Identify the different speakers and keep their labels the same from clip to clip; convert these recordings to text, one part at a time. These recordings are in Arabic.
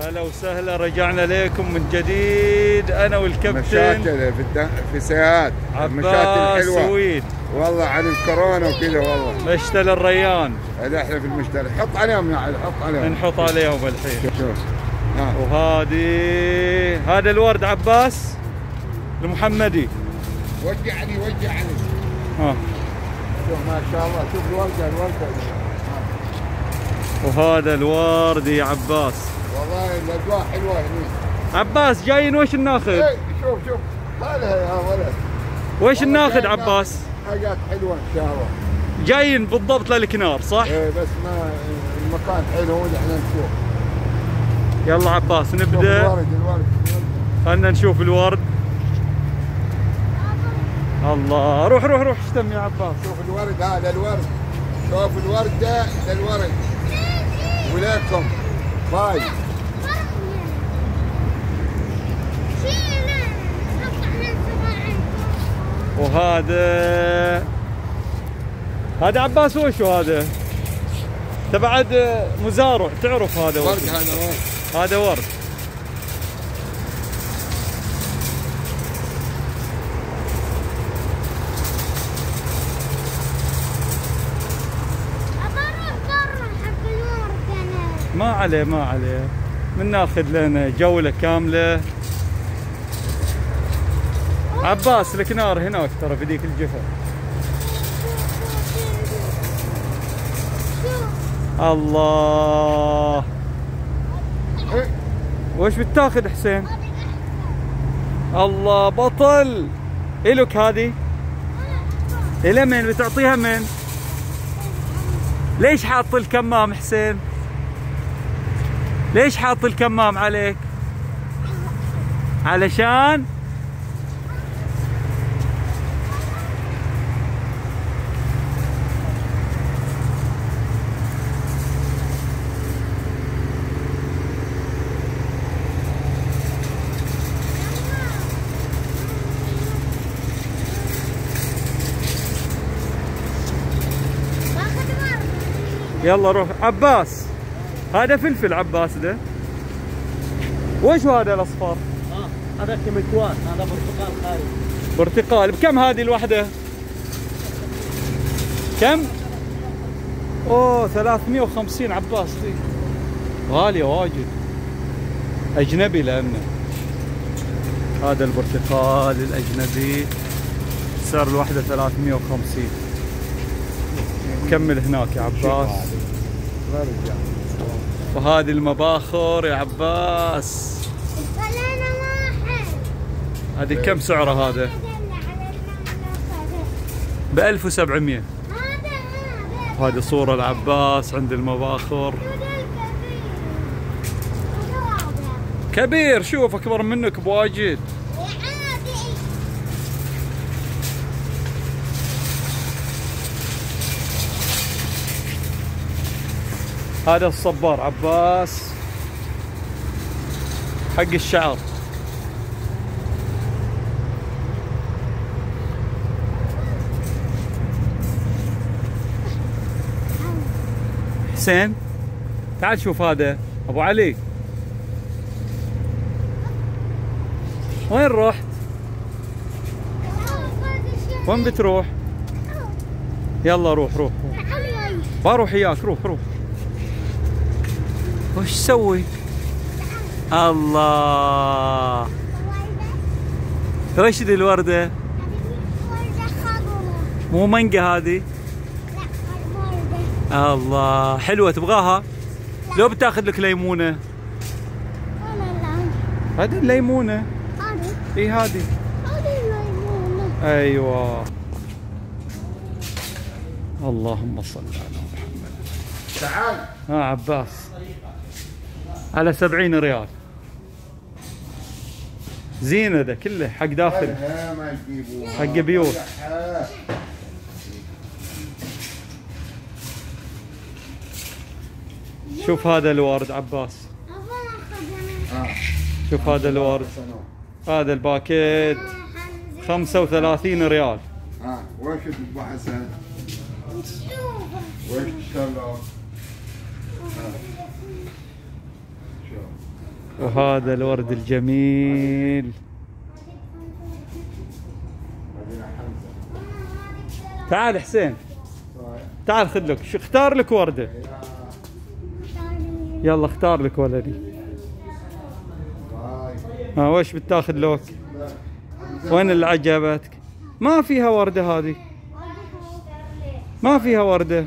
Speaker 1: هلا وسهلا، رجعنا لكم من جديد انا والكابتن.
Speaker 2: مشاتل في سيات
Speaker 1: عباس سويد،
Speaker 2: والله عن الكورونا وكذا. والله
Speaker 1: مشتل الريان.
Speaker 2: احنا في المشتل، حط عليهم يا علي، حط عليهم.
Speaker 1: نحط عليهم الحين.
Speaker 2: شوف
Speaker 1: هذا الورد عباس المحمدي.
Speaker 2: وجعني
Speaker 1: ها
Speaker 2: شوف ما شاء الله، شوف الورده.
Speaker 1: وهذا الورد يا عباس،
Speaker 2: والله الاجواء حلوه هنا.
Speaker 1: عباس جايين وش ناخذ؟
Speaker 2: ايه شوف مالها يا ولد،
Speaker 1: وش ناخذ عباس؟
Speaker 2: حاجات حلوه ان شاء الله.
Speaker 1: جايين بالضبط للكنار صح؟
Speaker 2: ايه بس ما المكان حلو ونحن نشوف.
Speaker 1: يلا عباس نبدا.
Speaker 2: الورد
Speaker 1: خلنا نشوف الورد. الله، روح اشتم يا عباس.
Speaker 2: شوف الورد، هذا الورد، شوف الورد ده الورد ولكم باي.
Speaker 1: وهذا عباس وشو هذا؟ تبع مزارع، تعرف هذا
Speaker 2: ورد.
Speaker 1: هذا ورد. ما عليه بناخذ لنا جولة كاملة. عباس الكنار هناك ترى في ذيك الجهة. الله، وش بتاخذ حسين؟ الله بطل. إلك هذه؟ إلى من بتعطيها من؟ ليش حاط الكمام حسين؟ ليش حاط الكمام عليك؟ علشان يلا روح عباس. هذا فلفل عباس ده. وش هذا الاصفر؟
Speaker 3: هذا كمكوان، هذا برتقال خارج.
Speaker 1: برتقال. بكم هذه الوحده؟ كم؟ اوه 350 عباس دي. غاليه واجد، اجنبي لانه. هذا البرتقال الاجنبي سعر الوحده 350. كمل هناك يا عباس. وهذه المباخر يا عباس. هذه كم سعره هذا؟ ب 1700. هذه صورة العباس عند المباخر. كبير، شوف اكبر منك بواجد. هذا الصبار عباس حق الشعر. حسين تعال شوف هذا ابو علي. وين رحت؟ وين بتروح؟ يلا روح بروح وياك. روح وش تسوي؟ الله، وش ذي الوردة؟ مو مانجا هذه؟ الله حلوة، تبغاها؟ لو بتاخذ لك ليمونة. هذه الليمونة. اي هذه الليمونة. ايوه. اللهم صل على محمد.
Speaker 2: تعال.
Speaker 1: عباس على 70 ريال. زينة ده كله حق داخل، حق بيوت. شوف هذا الورد عباس. شوف هذا الورد. هذا الباكيت 35 ريال.
Speaker 2: وش ابو حسن؟ وش تشتغل؟
Speaker 1: وهذا الورد الجميل. تعال حسين، تعال خذ لك، اختار لك وردة. يلا اختار لك ولدي. وش بتاخذ لك؟ وين اللي عجبتك؟ ما فيها وردة هذه، ما فيها وردة.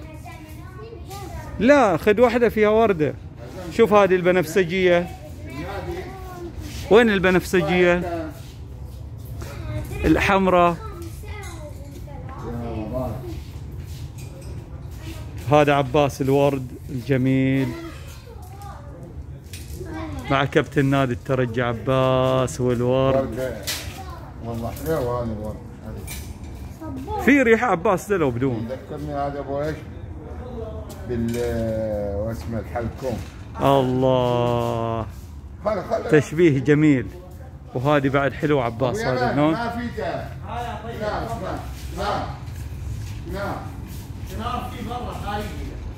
Speaker 1: لا خذ واحدة فيها وردة. شوف هذه البنفسجية. وين البنفسجية؟ الحمراء. هذا عباس الورد الجميل مع كابتن نادي الترجي عباس والورد.
Speaker 2: والله حلو هذا الورد.
Speaker 1: في ريحة عباس ده لو بدون.
Speaker 2: ذكرني هذا ابو ايش؟ واسمه الحلكوم.
Speaker 1: الله تشبيه جميل. وهذه بعد حلو عباس هذا اللون.
Speaker 2: ما في جاه. نعم
Speaker 3: شنار في برا خارجي.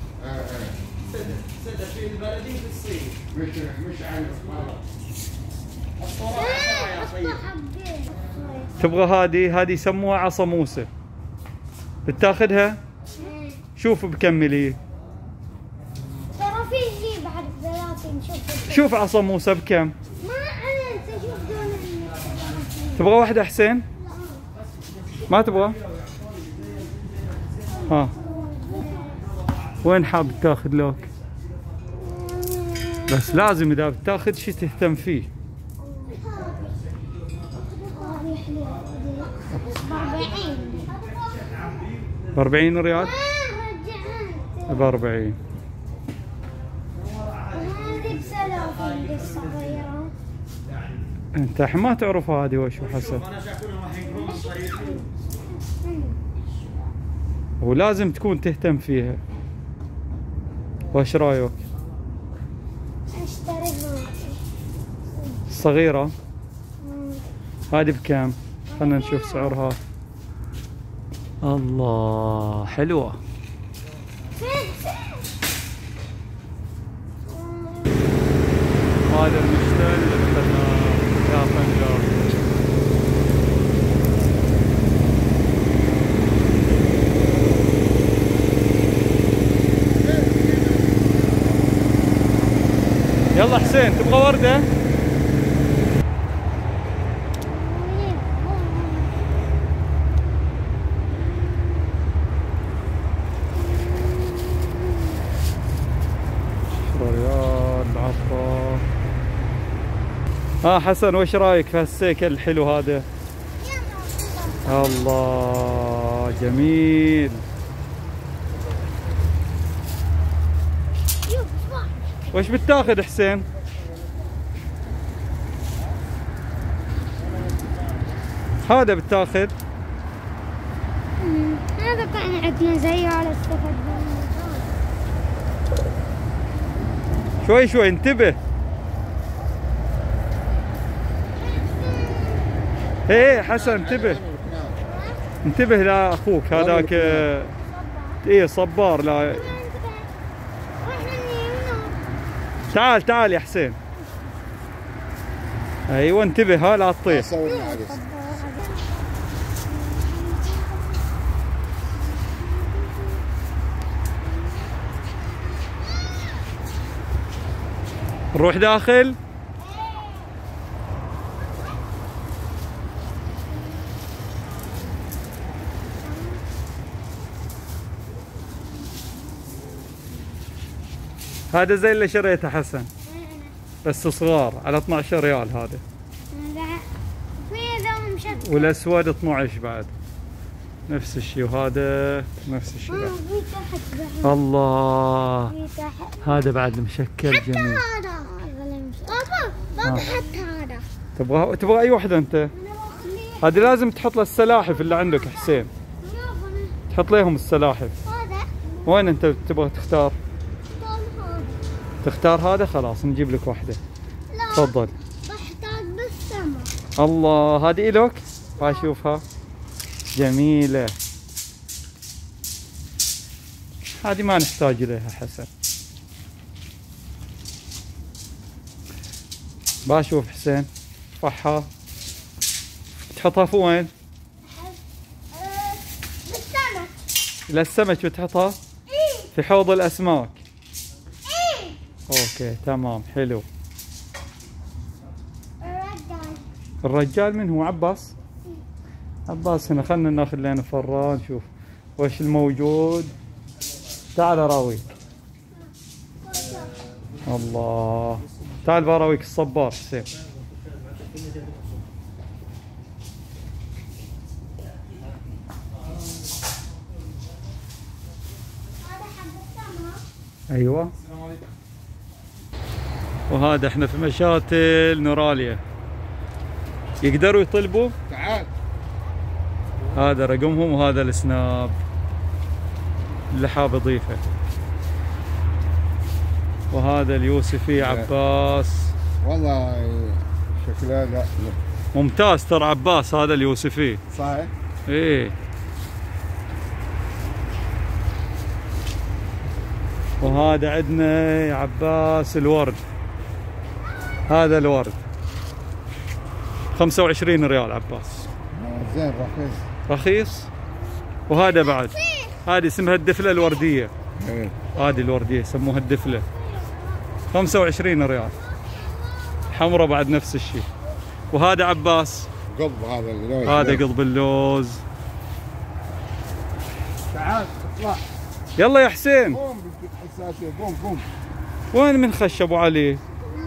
Speaker 3: سدة في البلدي في الصين.
Speaker 2: مش عارف مرة.
Speaker 3: الصراحة يا طيب.
Speaker 1: تبغى هذه يسموها عصا موسى. بتاخذها؟ شوف بكملي.
Speaker 4: ترى في بعد بلاطين.
Speaker 1: شوف عصا موسى بكم؟
Speaker 4: ما انت شوف دون.
Speaker 1: تبغى واحدة حسين؟ ما تبغى؟ ها وين حاب تاخذ لك؟ بس لازم اذا بتاخذ شيء تهتم فيه. 40 ريال؟ ب 40.
Speaker 4: هذه ب30 الصغيرة.
Speaker 1: انت ما تعرف هذه وش حسن. ولازم تكون تهتم فيها. وش رايك؟
Speaker 4: اشتري
Speaker 1: الصغيرة هذه بكم؟ خلنا نشوف سعرها. الله حلوة. هذا المشتل يا فنجان. يلا حسين تبغى وردة؟ ريال 10. حسن وش رايك في هالسيكل الحلو هذا؟ الله جميل. وش بتاخذ حسين؟ هذا بتاخذ؟
Speaker 4: هذا كان عندنا زيه على السفر.
Speaker 1: شوي شوي انتبه. ايه حسن انتبه. انتبه لاخوك هذاك. ايه صبار. لا تعال تعال يا حسين. ايوه انتبه ها لا تطيح. نروح داخل. هذا زي اللي شريته حسن بس صغار على 12 ريال هذا. والاسود 12 بعد نفس الشيء. وهذا نفس الشيء بعد. الله هذا بعد مشكل جميل.
Speaker 4: بابا حتى هذا.
Speaker 1: تبغى اي وحده انت؟ هذه لازم تحط له السلاحف اللي عندك حسين. تحط لهم السلاحف. وين انت تبغى تختار؟ تختار هذا خلاص نجيب لك واحده. تفضل.
Speaker 4: بحتاج بالسما.
Speaker 1: الله هذه إلك. اشوفها جميله. هذه ما نحتاج لها حسن. بشوف حسين. ارفعها. تحطها في وين؟
Speaker 4: بالسمك.
Speaker 1: للسمك بتحطها؟
Speaker 4: ايه
Speaker 1: في حوض الاسماك.
Speaker 4: ايه.
Speaker 1: اوكي تمام حلو.
Speaker 4: الرجال.
Speaker 1: الرجال من هو؟ عباس؟ عباس هنا. خلنا ناخذ لنا فران نشوف وش الموجود. تعال اراويك. الله. تعال براويك الصبار حسين.
Speaker 4: هذا حب السمك.
Speaker 1: ايوه. وهذا احنا في مشاتل نوراليا. يقدروا يطلبوا؟
Speaker 2: تعال.
Speaker 1: هذا رقمهم وهذا السناب اللي حاب اضيفه. وهذا اليوسفي عباس.
Speaker 2: والله شكله لا
Speaker 1: ممتاز ترى عباس هذا اليوسفي.
Speaker 2: صحيح.
Speaker 1: ايه. وهذا عندنا يا عباس الورد. هذا الورد 25 ريال عباس.
Speaker 2: زين رخيص.
Speaker 1: رخيص. وهذا بعد هذه اسمها الدفلة الوردية.
Speaker 2: ايه.
Speaker 1: هذه الوردية يسموها الدفلة 25 ريال. حمرة بعد نفس الشيء. وهذا عباس.
Speaker 2: قضب هذا اللوز.
Speaker 1: هذا قضب اللوز.
Speaker 2: تعال اطلع.
Speaker 1: يلا يا حسين.
Speaker 2: قوم بالحساسية قوم قوم.
Speaker 1: وين من خش ابو علي؟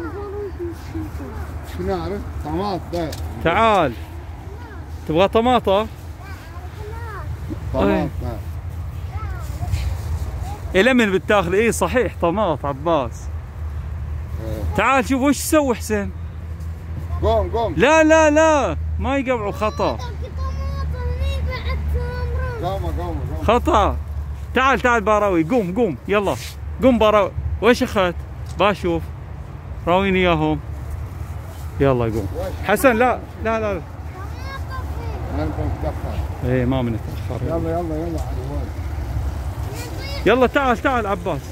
Speaker 2: شنو نعرف؟ طماط ده.
Speaker 1: تعال. تبغى طماطة؟
Speaker 2: طماط ده.
Speaker 1: إلى من بتاخذ؟ اي صحيح طماط عباس. تعال شوف وش تسوي حسين.
Speaker 2: قوم قوم.
Speaker 1: لا لا لا ما يقبعوا خطأ.
Speaker 2: قوم قوم.
Speaker 1: خطأ. تعال تعال باراوي. قوم قوم يلا. قوم باراوي. وش اخذت؟ بشوف. راويني اياهم. يلا قوم. حسن لا لا لا.
Speaker 2: ما نبغى نتأخر.
Speaker 1: ايه ما بنتأخر.
Speaker 2: يلا يلا يلا على الوالد.
Speaker 1: يلا تعال تعال عباس.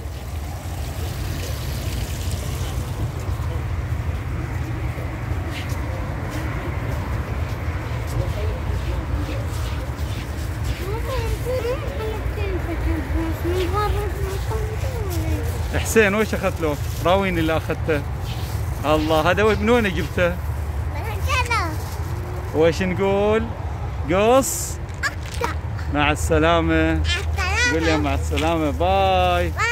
Speaker 1: حسين وش اخذت له؟ راويني اللي اخذته. الله هذا من وين جبته؟ وش نقول؟ قص. مع السلامة. قول لي مع السلامة. باي.